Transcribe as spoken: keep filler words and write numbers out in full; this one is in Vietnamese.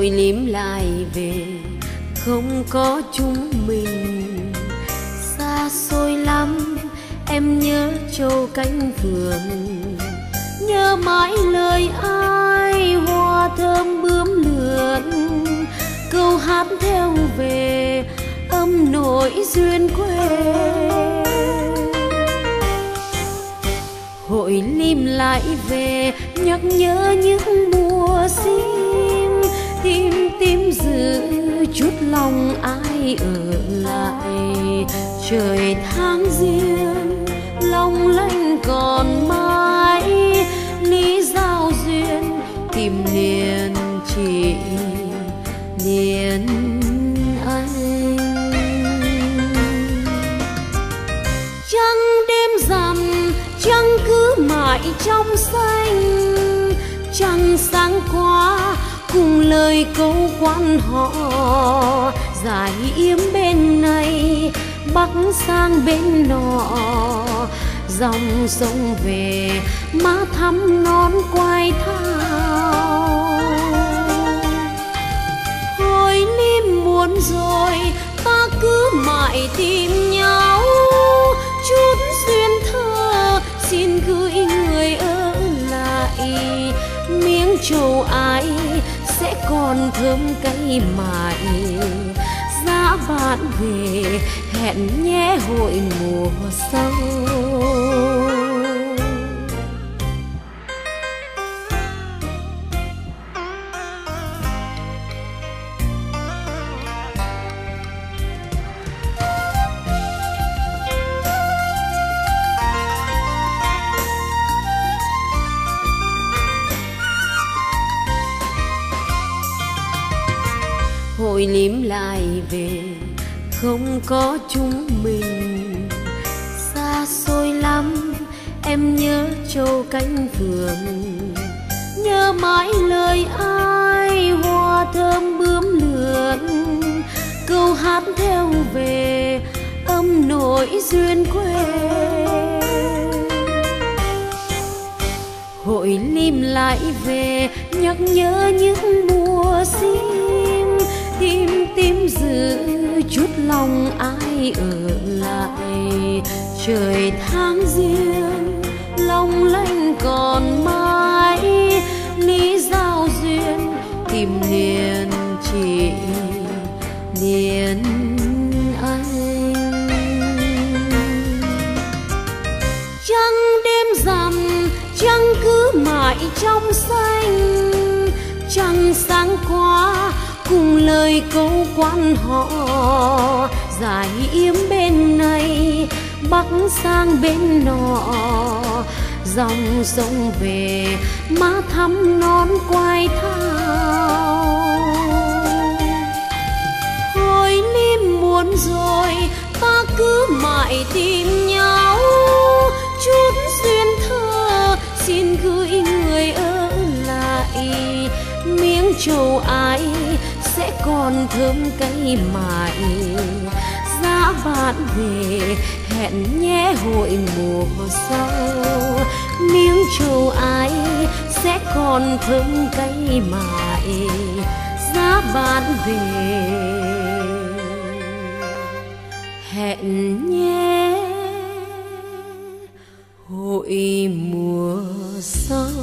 hội liếm lại về không có chúng mình. Xa xôi lắm em nhớ châu cánh phượng, nhớ mãi lời ai hoa thơm bướm lượn, câu hát theo về âm nỗi duyên quê. Hội lim lại về nhắc nhớ những mùa sim, tim tim giữ chút lòng ai ở lại. Trời tháng riêng long lanh còn mãi, lý giao duyên tìm liền chỉ liền anh. Trăng đêm rằm trăng cứ mãi trong xanh, trăng sáng qua cùng lời câu quan họ. Dài yếm bên này bắc sang bên nọ, dòng sông về má thăm non quai thao. Hồi lim muôn rồi ta cứ mãi tìm nhau, chút duyên thơ xin gửi người ở lại. Miếng trầu ai sẽ còn thơm cay mãi, giá bạn về hẹn nhé hội mùa sau. Hội liếm lại về không có chúng mình. Xa xôi lắm em nhớ châu cánh phượng, nhớ mãi lời ai hoa thơm bướm lượn, câu hát theo về âm nỗi duyên quê. Hội lim lại về nhắc nhớ những mùa sim, tim tim giữ chút lòng ai ở lại. Trời tháng riêng long lanh còn mãi, lý giao duyên tìm liền chỉ liền anh. Trăng đêm rằm trăng cứ mãi trong xanh, trăng sáng qua cùng lời câu quan họ. Dài yếm bên này bắc sang bên nọ, dòng sông về má thăm non quai thao. Hồi lim muôn rồi ta cứ mãi tìm nhau, chút duyên thơ xin gửi người ở lại. Miếng trầu ai sẽ còn thơm cay mãi, giá bạn về hẹn nhé hội mùa sau. Miếng trầu ai sẽ còn thơm cay mãi, giá bạn về hẹn nhé hội mùa sau.